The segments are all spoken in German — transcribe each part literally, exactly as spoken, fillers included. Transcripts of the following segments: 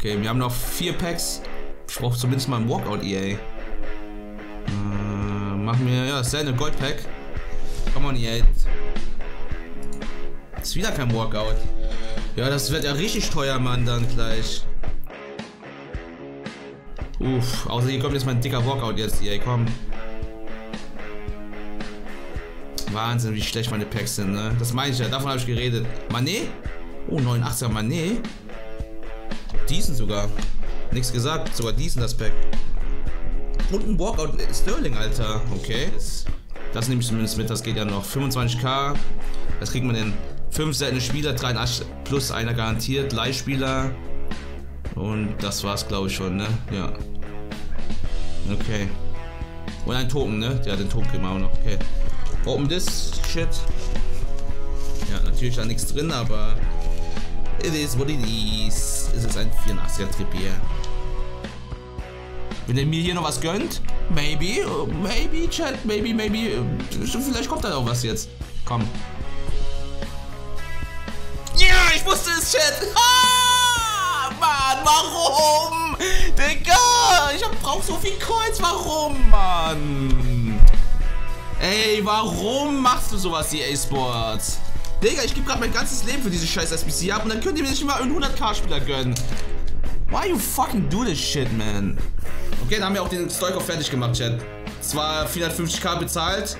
Okay, wir haben noch vier Packs. Ich brauche zumindest mal ein Walkout, E A. Äh, machen wir, ja, das ist eine Goldpack. Come on, E A. Ist wieder kein Walkout. Ja, das wird ja richtig teuer, Mann, dann gleich. Uff, außer hier kommt jetzt mal ein dicker Walkout jetzt, E A, komm. Wahnsinn, wie schlecht meine Packs sind, ne? Das meine ich ja, davon habe ich geredet. Mané? Oh, neunundachtziger Mané. Diesen sogar. Nichts gesagt, sogar diesen das Pack. Und ein Walkout Sterling, Alter. Okay. Das, das nehme ich zumindest mit, das geht ja noch. fünfundzwanzig K. Das kriegt man in fünf seltene Spieler, dreiundachtzig plus einer garantiert, Leihspieler. Und das war's, glaube ich, schon, ne? Ja. Okay. Und ein Token, ne? Ja, den Token kriegen wir auch noch. Okay. Open this shit. Ja, natürlich da nichts drin, aber it is what it is. Es ist ein vierundachtziger Trippier. Wenn er mir hier noch was gönnt, maybe, maybe, chat, maybe, maybe, vielleicht kommt da auch was jetzt. Komm. Ja, ich wusste es, Chat. Ah, Mann, warum? Digga, ich hab, brauch so viel Coins, warum, Mann? Ey, warum machst du sowas, E A Sports? Digga, ich gebe gerade mein ganzes Leben für diese scheiß S B C ab und dann könnt ihr mir nicht mal einen hundert K Spieler gönnen. Why you fucking do this shit, man? Okay, dann haben wir auch den Stoikov fertig gemacht, Chat. Zwar vierhundertfünfzig K bezahlt,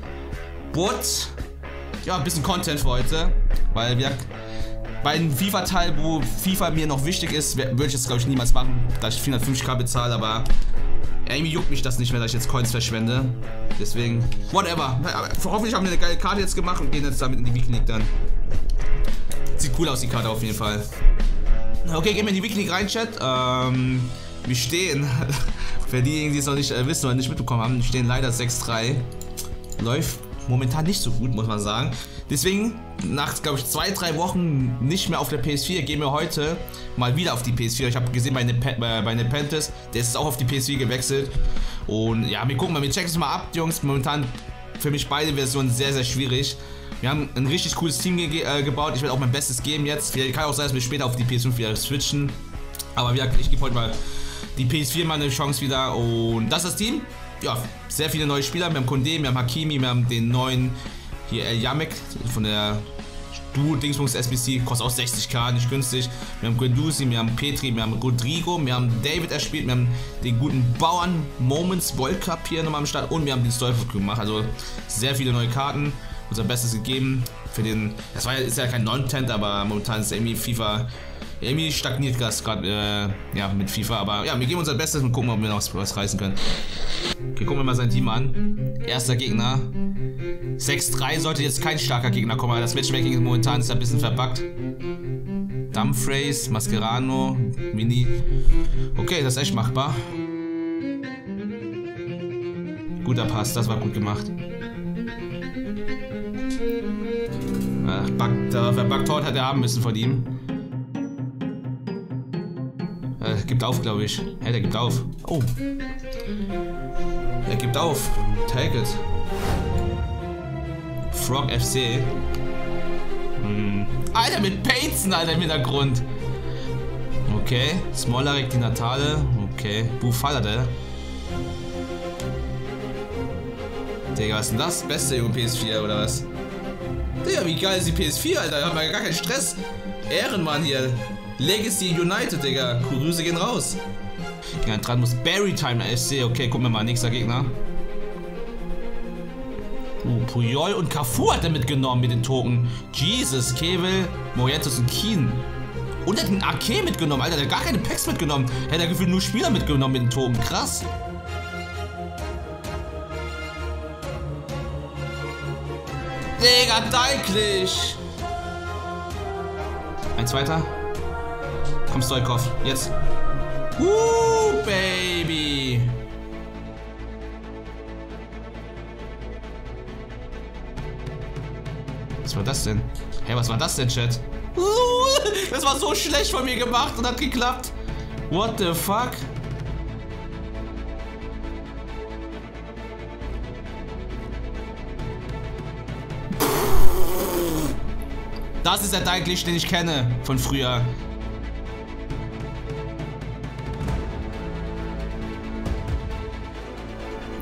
but ja, ein bisschen Content für heute, weil wir bei einem FIFA-Teil, wo FIFA mir noch wichtig ist, würde ich jetzt glaube ich niemals machen, da ich vierhundertfünfzig K bezahle, aber irgendwie juckt mich das nicht mehr, dass ich jetzt Coins verschwende. Deswegen, whatever. Hoffentlich haben wir eine geile Karte jetzt gemacht und gehen jetzt damit in die Weekly League dann. Sieht cool aus, die Karte auf jeden Fall. Okay, gehen wir in die Weekly League rein, Chat. Ähm, wir stehen, für diejenigen, die es noch nicht äh, wissen oder nicht mitbekommen haben, wir stehen leider sechs drei. Läuft momentan nicht so gut, muss man sagen. Deswegen, nach, glaube ich, zwei, drei Wochen nicht mehr auf der P S vier, gehen wir heute mal wieder auf die P S vier. Ich habe gesehen bei Nepenthes, der ist auch auf die P S vier gewechselt. Und ja, wir gucken mal, wir checken es mal ab, Jungs. Momentan für mich beide Versionen sehr, sehr schwierig. Wir haben ein richtig cooles Team ge äh, gebaut. Ich werde auch mein Bestes geben jetzt. Vielleicht kann auch sein, dass wir später auf die P S fünf wieder switchen. Aber ja, ich gebe heute mal die P S vier mal eine Chance wieder. Und das ist das Team. Ja, sehr viele neue Spieler. Wir haben Koundé, wir haben Hakimi, wir haben den neuen hier El Yamek von der Duo-Dingsbums S B C, kostet auch sechzig K, nicht günstig. Wir haben Guendouzi, wir haben Petri, wir haben Rodrigo, wir haben David erspielt, wir haben den guten Bauern Moments World Cup hier nochmal am Start und wir haben den Stoikov gemacht. Also sehr viele neue Karten, unser Bestes gegeben. Für den, das war ja, ist ja kein Non-Tent, aber momentan ist irgendwie FIFA, irgendwie stagniert das gerade äh, ja, mit FIFA. Aber ja, wir geben unser Bestes und gucken, ob wir noch was, was reißen können. Okay, gucken wir mal sein Team an. Erster Gegner. sechs drei sollte jetzt kein starker Gegner kommen, aber das Matchmaking ist momentan ist ein bisschen verbuggt. Dumfries, Mascherano, Mini. Okay, das ist echt machbar. Guter Pass, das war gut gemacht. Ach, Bug, der Verbuggt hat er haben müssen von ihm. Äh, gibt auf, glaube ich. Hey, der gibt auf. Oh. Er gibt auf. Take it. Frog F C. Hm. Alter, mit Painzen, Alter, im Hintergrund. Okay. Smolarek, die Natale. Okay. Bufala, der. Digga, was ist denn das? Beste Junge P S vier, oder was? Digga, wie geil ist die P S vier, Alter? Da haben wir gar keinen Stress. Ehrenmann hier. Legacy United, Digga. Grüße gehen raus. Ja, dran muss Berrytime F C. Okay, gucken wir mal. Nächster Gegner. Uh, Puyol und Cafu hat er mitgenommen mit den Token. Jesus, Kevel, Morientes und Keen. Und er hat einen A K mitgenommen, Alter. Der hat gar keine Packs mitgenommen. Er hat gefühlt nur Spieler mitgenommen mit den Token. Krass. Digga, Dalglish. Ein zweiter. Komm, Stoikov. Jetzt. Uh, Baby. Was war das denn? Hey, was war das denn, Chat? Das war so schlecht von mir gemacht und hat geklappt. What the fuck? Das ist der Dalglish, den ich kenne von früher.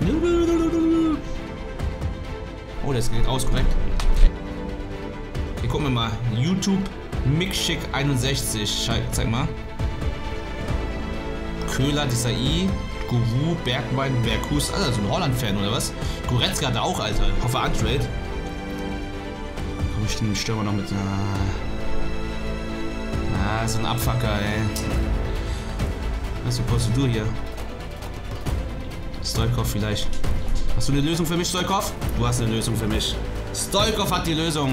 Oh, das geht aus, korrekt. Okay, gucken wir mal. YouTube Mixschick einundsechzig. Zeig mal. Köhler, Desai, Guru, Bergmann, Berghus. Also so ein Holland-Fan oder was? Goretzka hat er auch, Alter. Ich hoffe, Untrade. Komm, ich den Stürmer noch mit. Ah, so ein Abfucker, ey. Was supposed du hier? Stoikov vielleicht. Hast du eine Lösung für mich, Stoikov? Du hast eine Lösung für mich. Stoikov hat die Lösung.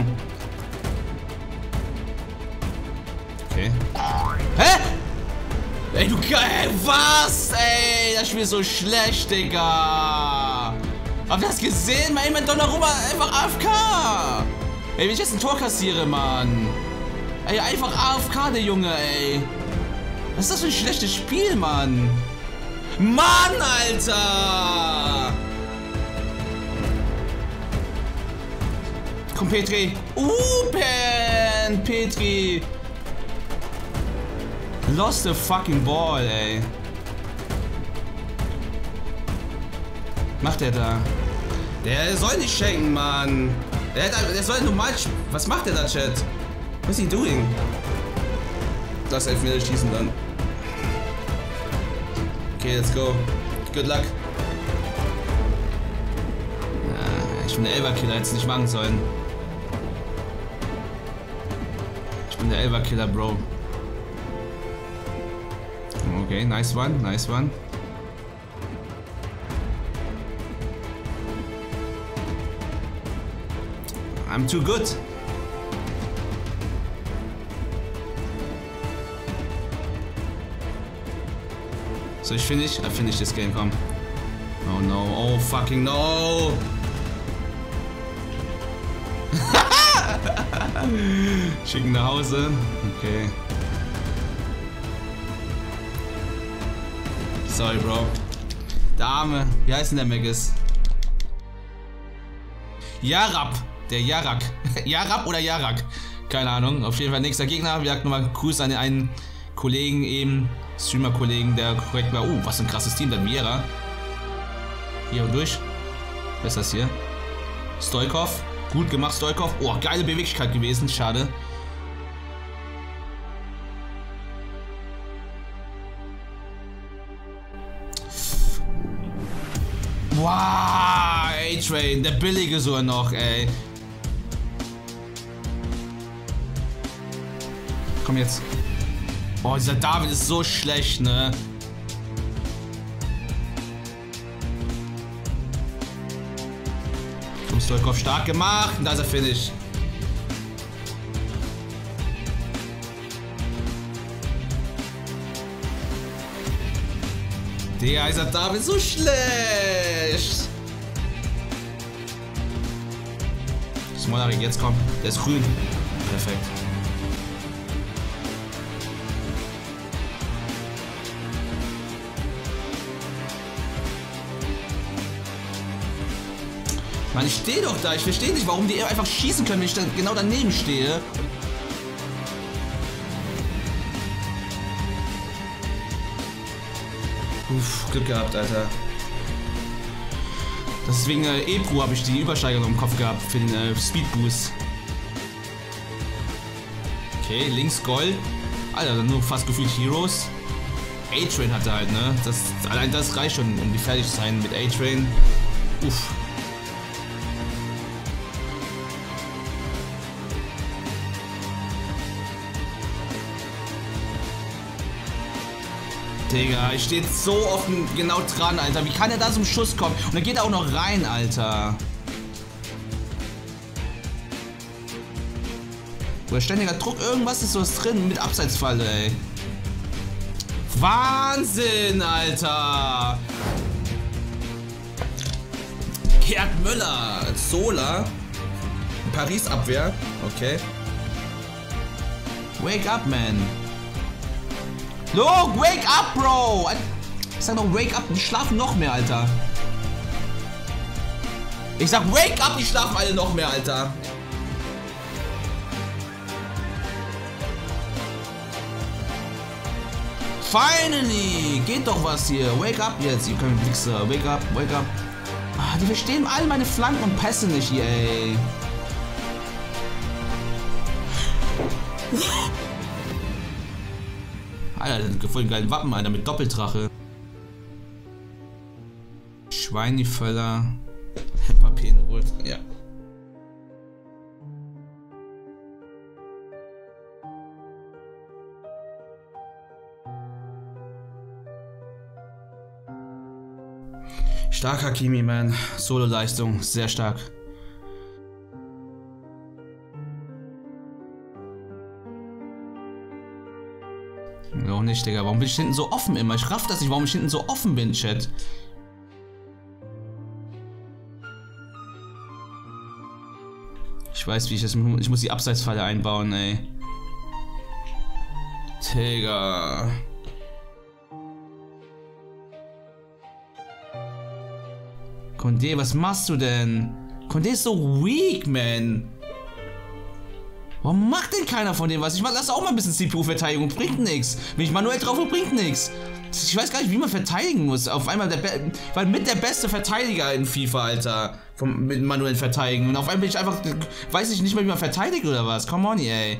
Okay. Hä? Ey, du geil. Was? Ey, das Spiel ist so schlecht, Digga. Habt ihr das gesehen? Mein Mann Donnarumma einfach A F K. Ey, wenn ich jetzt ein Tor kassiere, Mann. Ey, einfach A F K, der Junge, ey. Was ist das für ein schlechtes Spiel, Mann? Mann, Alter! Komm, Petri. Uh, Pen! Petri! Lost the fucking ball, ey. Macht der da? Der soll nicht schenken, Mann. Der, hat, der soll normal... Was macht der da, Chat? Was ist he doing? Das Elfmeter schießen dann. Okay, let's go. Good luck. Ja, ich bin der Elferkiller, hätte es nicht machen sollen. Ich bin der Elferkiller, Bro. Okay, nice one, nice one. I'm too good. So, ich finish, I finish this game, komm. Oh no, oh fucking no! Schicken nach Hause. Okay. Sorry, Bro. Der Arme. Wie heißt denn der Megas? Jarab. Der Jarak. Jarab oder Jarak? Keine Ahnung. Auf jeden Fall nächster Gegner. Wir sagen nochmal Grüße an den einen Kollegen eben. Streamer-Kollegen, der korrekt war. Uh, was ein krasses Team. Dann Viera. Hier und durch. Wer ist das hier? Stoikov. Gut gemacht, Stoikov. Oh, geile Beweglichkeit gewesen. Schade. Wow, A-Train. Der billige sogar noch, ey. Komm jetzt. Oh, dieser David ist so schlecht, ne? Komm, Stoikov, stark gemacht. Und da ist er Finish. Der ist David so schlecht. Smolarek, jetzt kommt. Der ist grün. Perfekt. Mann, ich stehe doch da. Ich verstehe nicht, warum die einfach schießen können, wenn ich dann genau daneben stehe. Uff, Glück gehabt, Alter. Deswegen äh, Ebru habe ich die Übersteigerung im Kopf gehabt für den äh, Speed Boost. Okay, links Gold. Alter, nur fast gefühlt Heroes. A-Train hatte halt, ne? Das, allein das reicht schon, um die fertig zu sein mit A-Train. Uff. Digga, ich stehe so offen genau dran, Alter. Wie kann er da zum Schuss kommen? Und dann geht er auch noch rein, Alter. Oder ständiger Druck, irgendwas ist was drin mit Abseitsfalle, ey. Wahnsinn, Alter. Gerd Müller, Sola. Paris Abwehr, okay. Wake up, man. Look, wake up, Bro! Ich sag noch, wake up, die schlafen noch mehr, Alter. Ich sag, wake up, die schlafen alle noch mehr, Alter. Finally! Geht doch was hier. Wake up jetzt, ihr könnt Wichser. Wake up, wake up. Die verstehen all meine Flanken und Pässe nicht hier, ey. Alter, das ist voll ein geiles Wappen, Alter, mit Doppeldrache. Schweiniföller. Papier-Rot, ja. Stark Hakimi, man. Solo-Leistung, sehr stark. Auch nicht, Digga. Warum bin ich hinten so offen immer? Ich raff das nicht, warum ich hinten so offen bin, Chat. Ich weiß, wie ich das... Ich muss die Abseitsfalle einbauen, ey. Digga. Condé, was machst du denn? Condé ist so weak, man. Warum macht denn keiner von denen was? Ich mach, lass auch mal ein bisschen C P U-Verteidigung. Bringt nichts. Wenn ich manuell drauf bin, bringt nichts. Ich weiß gar nicht, wie man verteidigen muss. Auf einmal der Be weil mit der beste Verteidiger in FIFA, Alter. Vom, mit manuellen Verteidigen. Und auf einmal bin ich einfach... Weiß ich nicht mehr, wie man verteidigt oder was. Come on, ey.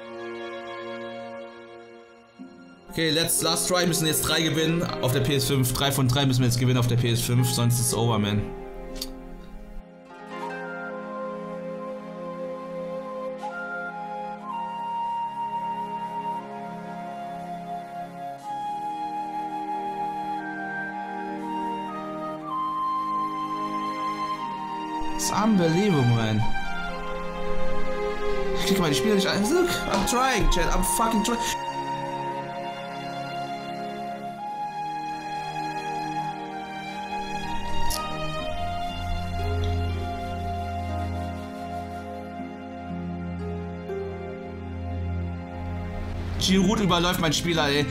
Okay, let's, last try. Müssen jetzt drei gewinnen auf der P S fünf. drei von drei müssen wir jetzt gewinnen auf der P S fünf. Sonst ist es over, man. It's unbelievable, man. Ich krieg mal die Spieler nicht an. Look, I'm trying, Chat. I'm fucking trying. Giroud überläuft mein Spieler, ey.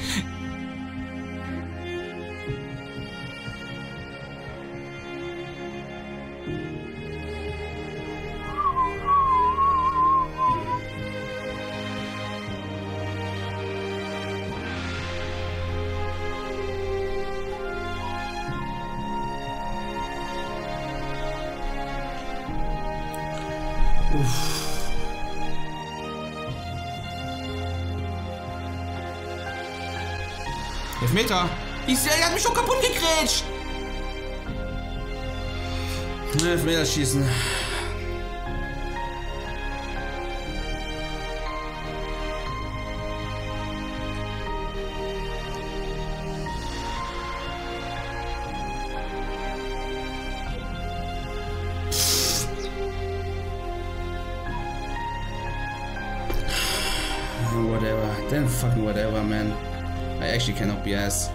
Uff. Elfmeter. Ich sehe, er hat mich schon kaputt gegrätscht. Elfmeter schießen. Whatever. Then fucking whatever, man. I actually cannot B S.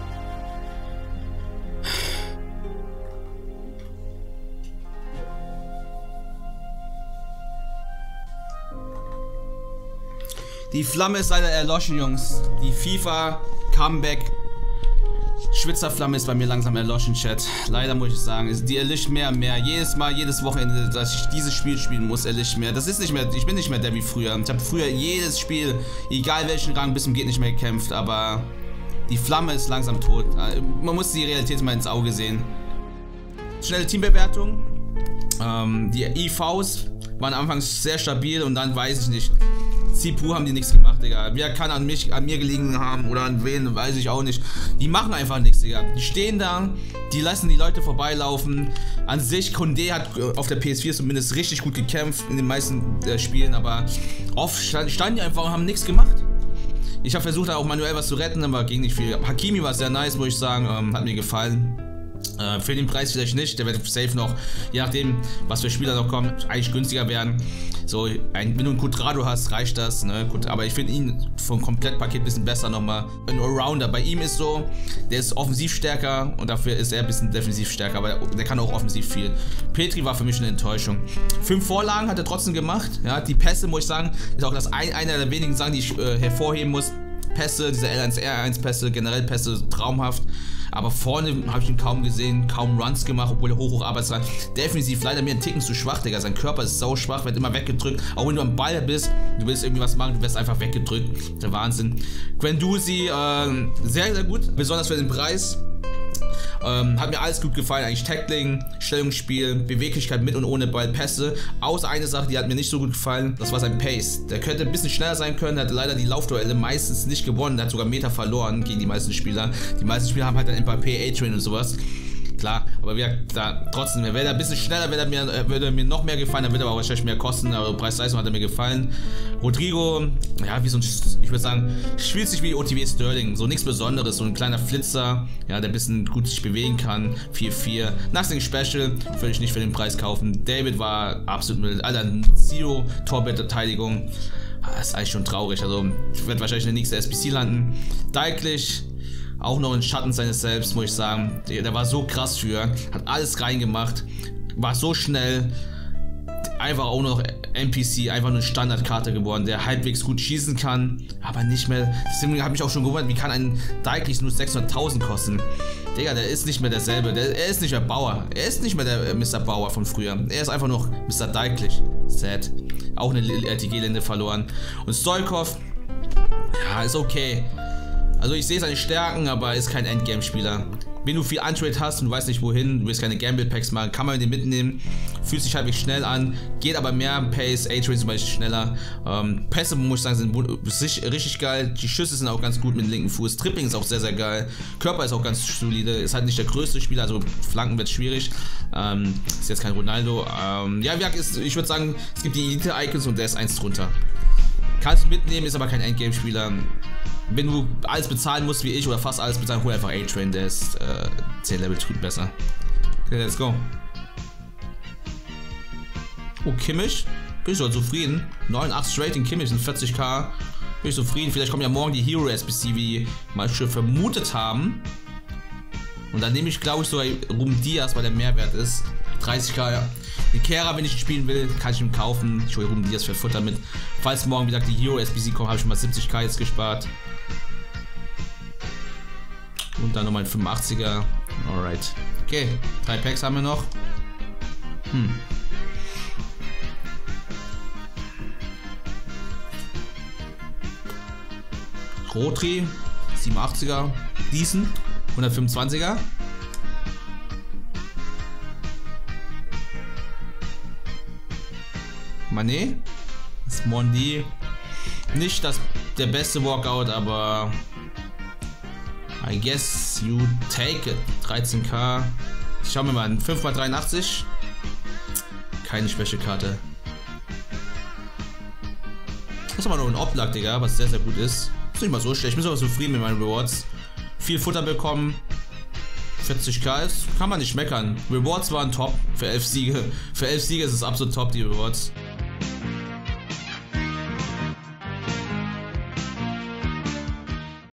Die Flamme ist leider erloschen, Jungs. Die FIFA Comeback Schwitzerflamme ist bei mir langsam erloschen, Chat. Leider muss ich sagen. Die erlischt mehr und mehr. Jedes Mal, jedes Wochenende, dass ich dieses Spiel spielen muss, erlischt mehr. Das ist nicht mehr, ich bin nicht mehr der wie früher. Ich habe früher jedes Spiel, egal welchen Rang, bis zum geht nicht mehr gekämpft, aber die Flamme ist langsam tot. Man muss die Realität mal ins Auge sehen. Schnelle Teambewertung. Ähm, die I Vs waren anfangs sehr stabil und dann weiß ich nicht. C P U haben die nichts gemacht, Digga. Wer kann an mich, an mir gelegen haben oder an wen, weiß ich auch nicht. Die machen einfach nichts, Digga. Die stehen da, die lassen die Leute vorbeilaufen. An sich, Condé hat auf der P S vier zumindest richtig gut gekämpft in den meisten äh, Spielen, aber oft standen die einfach und haben nichts gemacht. Ich habe versucht, auch manuell was zu retten, aber ging nicht viel. Hakimi war sehr nice, muss ich sagen, ähm, hat mir gefallen. Äh, für den Preis vielleicht nicht, der wird safe noch, je nachdem, was für Spieler noch kommen, eigentlich günstiger werden. So, ein, wenn du einen Quadrado hast, reicht das, ne? Gut, aber ich finde ihn vom Komplettpaket ein bisschen besser nochmal. Ein Allrounder, bei ihm ist so, der ist offensiv stärker und dafür ist er ein bisschen defensiv stärker, aber der kann auch offensiv viel. Petri war für mich eine Enttäuschung. Fünf Vorlagen hat er trotzdem gemacht, ja, die Pässe, muss ich sagen, ist auch das ein, einer der wenigen Sachen, die ich äh, hervorheben muss. Pässe, diese L eins R eins Pässe, generell Pässe, traumhaft. Aber vorne habe ich ihn kaum gesehen, kaum Runs gemacht, obwohl er hoch, hoch Arbeitszeit. Defensiv leider mir einen Ticken zu schwach, Digga. Sein Körper ist sau schwach, wird immer weggedrückt. Auch wenn du am Ball bist, du willst irgendwie was machen, du wirst einfach weggedrückt. Der Wahnsinn. Guendouzi, äh, sehr, sehr gut, besonders für den Preis. Ähm, hat mir alles gut gefallen, eigentlich Tackling, Stellungsspiel, Beweglichkeit mit und ohne Ball, Pässe. Außer eine Sache, die hat mir nicht so gut gefallen, das war sein Pace. Der könnte ein bisschen schneller sein können, der hat leider die Laufduelle meistens nicht gewonnen, der hat sogar Meter verloren gegen die meisten Spieler. Die meisten Spieler haben halt dann Mbappé, A-Train und sowas. Klar, aber wir da trotzdem, wäre er ein bisschen schneller, würde er mir, würde mir noch mehr gefallen, dann würde er aber wahrscheinlich mehr kosten, aber Preis-Leistung hat er mir gefallen. Rodrigo, ja, wie so ein, ich würde sagen, spielt sich wie O T W Sterling, so nichts Besonderes, so ein kleiner Flitzer, ja, der ein bisschen gut sich bewegen kann, vier vier. Nothing Special, würde ich nicht für den Preis kaufen. David war absolut mit, Alter, Zero Torbeteiligung. Das ist eigentlich schon traurig, also wird wahrscheinlich in der nächsten S B C landen. Dalglish, auch noch ein Schatten seines Selbst, muss ich sagen. Der, der war so krass für, hat alles reingemacht, war so schnell, einfach auch noch N P C, einfach nur eine Standardkarte geworden, der halbwegs gut schießen kann, aber nicht mehr. Deswegen habe ich auch schon gewundert, wie kann ein Dalglish nur sechshunderttausend kosten? Digga, der ist nicht mehr derselbe, der, er ist nicht mehr Bauer, er ist nicht mehr der Mister Bauer von früher, er ist einfach noch Mister Dalglish. Sad. Auch eine L T G-Linde verloren. Und Stoikov, ja, ist okay. Also ich sehe seine Stärken, aber ist kein Endgame-Spieler. Wenn du viel Untrade hast und du weißt nicht wohin, du willst keine Gamble-Packs machen, kann man den mitnehmen. Fühlt sich halbwegs schnell an, geht aber mehr Pace, A-Trade zum Beispiel schneller. Ähm, Pässe, muss ich sagen, sind richtig geil. Die Schüsse sind auch ganz gut mit dem linken Fuß. Dribbling ist auch sehr, sehr geil. Körper ist auch ganz solide. Ist halt nicht der größte Spieler, also Flanken wird schwierig. Ähm, ist jetzt kein Ronaldo. Ähm, ja, ist, ich würde sagen, es gibt die Elite-Icons und der ist eins drunter. Kannst du mitnehmen, ist aber kein Endgame-Spieler. Wenn du alles bezahlen musst wie ich oder fast alles bezahlen, hol einfach A-Train, der ist äh, zehn Level besser. Okay, let's go. Oh, Kimmich. Bin ich sogar zufrieden. neunundachtzig Rating, Kimmich sind vierzig K. Bin ich zufrieden. Vielleicht kommt ja morgen die Hero S B C, wie manche vermutet haben. Und dann nehme ich, glaube ich, sogar Ruben Diaz, weil der Mehrwert ist. dreißig K, ja. Die Kehrer, wenn ich spielen will, kann ich ihm kaufen. Ich hole Ruben Diaz für Futter mit. Falls morgen wieder die Hero S B C kommt, habe ich mal siebzig K jetzt gespart. Und dann nochmal ein fünfundachtziger. Alright. Okay, drei Packs haben wir noch. Hm. Rotri, siebenundachtziger. Decent, hundertfünfundzwanziger. Mané, Mondi. Nicht das, der beste Walkout, aber I guess you take it. dreizehn K. Schauen wir mal an. fünf mal dreiundachtzig. Keine Schwächekarte. Das ist aber noch ein Oblak, Digga, was sehr, sehr gut ist. Ist nicht mal so schlecht. Ich bin sogar zufrieden mit meinen Rewards. Viel Futter bekommen. vierzig K ist, kann man nicht meckern. Rewards waren top für elf Siege. Für elf Siege ist es absolut top, die Rewards.